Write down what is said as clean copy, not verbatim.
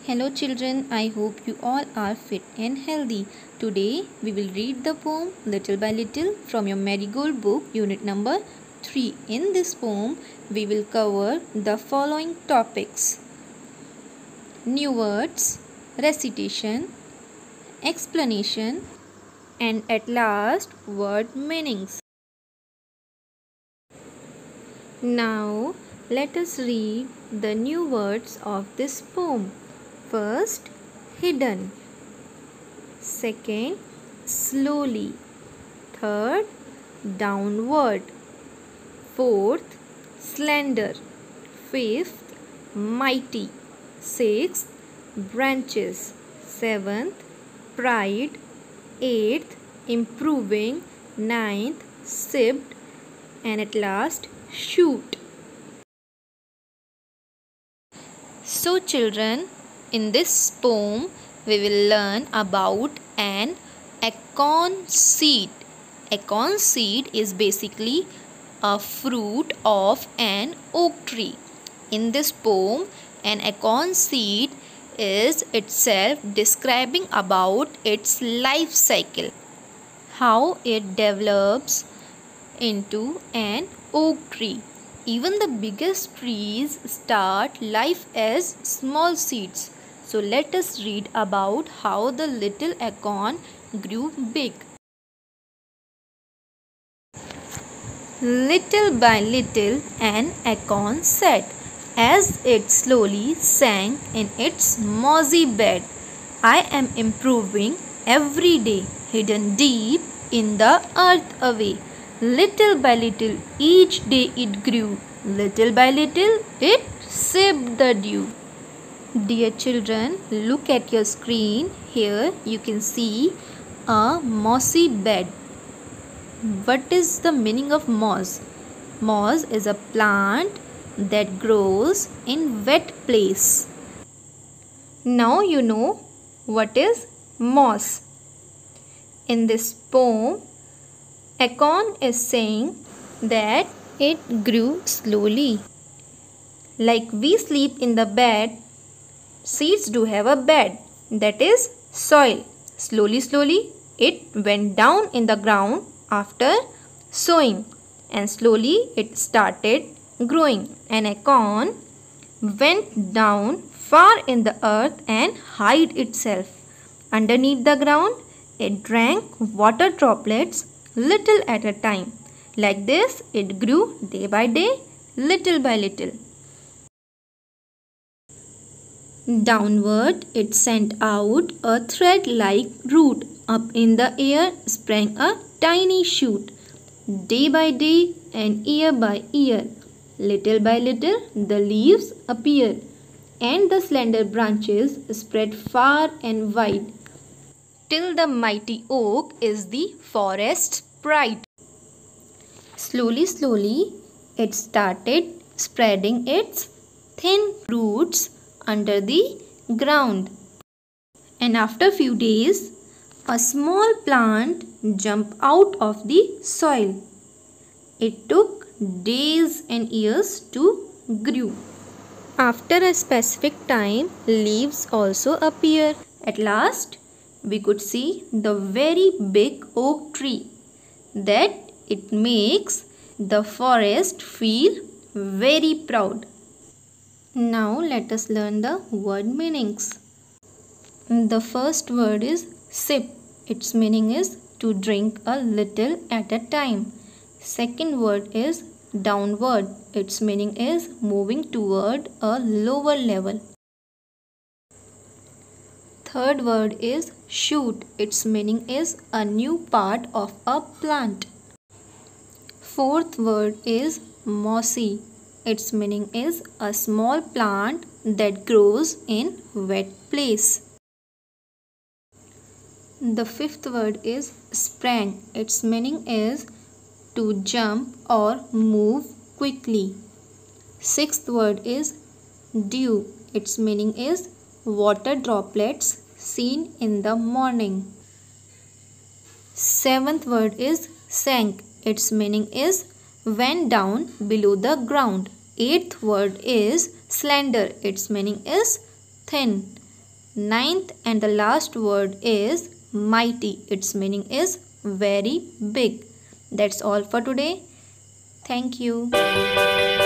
Hello children, I hope you all are fit and healthy. Today we will read the poem Little by Little from your Marigold book unit number 3. In this poem we will cover the following topics: new words, recitation, explanation, and at last word meanings. Now let us read the new words of this poem. First, hidden. Second, slowly. Third, downward. Fourth, slender. Fifth, mighty. Sixth, branches. Seventh, pride. Eighth, improving. Ninth, sipped. And at last, shoot. So children, in this poem we will learn about an acorn seed. Acorn seed is basically a fruit of an oak tree. In this poem, an acorn seed is itself describing about its life cycle, how it develops into an oak tree. Even the biggest trees start life as small seeds. So let us read about how the little acorn grew big. Little by little an acorn sat, as it slowly sank in its mossy bed. I am improving every day, hidden deep in the earth away. Little by little each day it grew. Little by little it sipped the dew. Dear children, look at your screen. Here you can see a mossy bed. What is the meaning of moss? Moss is a plant that grows in wet place. Now you know what is moss. In this poem, acorn is saying that it grew slowly. Like we sleep in the bed, seeds do have a bed, that is soil. Slowly it went down in the ground after sowing, and slowly it started growing. An acorn went down far in the earth and hid itself. Underneath the ground, it drank water droplets little at a time. Like this, it grew day by day, little by little. Downward, it sent out a thread-like root. Up in the air sprang a tiny shoot. Day by day and year by year, little by little, the leaves appeared, and the slender branches spread far and wide, till the mighty oak is the forest's pride. Slowly, it started spreading its thin roots under the ground. And after few days, a small plant jumped out of the soil. It took days and years to grow. After a specific time, leaves also appear. At last, we could see the very big oak tree. That it makes the forest feel very proud. Now let us learn the word meanings. The first word is sip. Its meaning is to drink a little at a time. Second word is downward. Its meaning is moving toward a lower level. Third word is shoot. Its meaning is a new part of a plant. Fourth word is mossy. Its meaning is a small plant that grows in wet place. The fifth word is sprang. Its meaning is to jump or move quickly. Sixth word is dew. Its meaning is water droplets seen in the morning. Seventh word is sank. Its meaning is went down below the ground. Eighth word is slender. Its meaning is thin. Ninth and the last word is mighty. Its meaning is very big. That's all for today. Thank you.